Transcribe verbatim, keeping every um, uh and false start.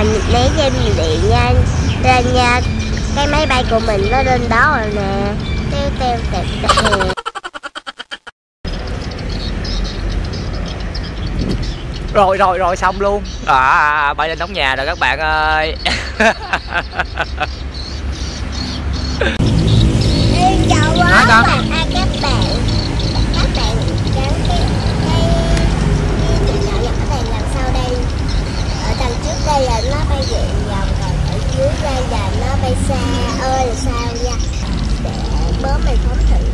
mình lấy dây điện nha, ra nha. Cái máy bay của mình nó lên đó rồi nè. Teo teo teo teo. Rồi rồi rồi xong luôn. À, bay lên nóc nhà rồi các bạn ơi. Chào quá à, các bạn. Các bạn gắn cái cái nhỏ nhỏ này làm sao đây? Ở đằng trước đây là nó bay về vòng, còn ở dưới đây là nó bay xa ơi là sao nha. Để bớm mình phóng thử.